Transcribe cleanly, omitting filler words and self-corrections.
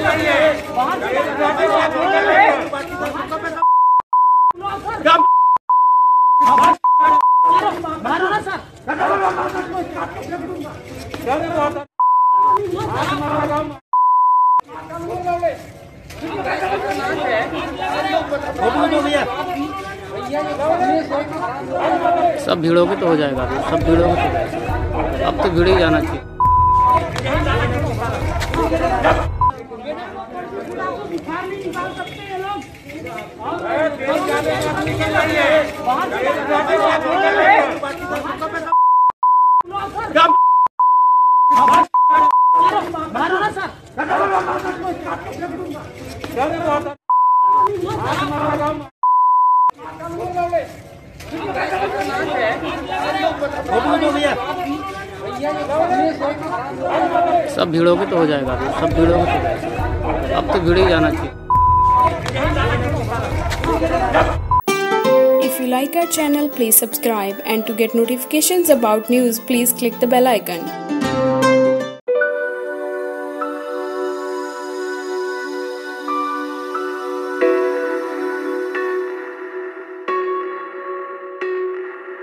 सब भीड़ों के तो हो जाएगा, सब भीड़ों के तो हो जाएगा। अब तो भीड़ ही जाना चाहिए। सब भीड़ों के तो हो जाएगा, सब भीड़ों के तो हो जाएगा। अब तो भीड़ ही जाना चाहिए। If you like our channel, please subscribe, and to get notifications about news, please click the bell icon.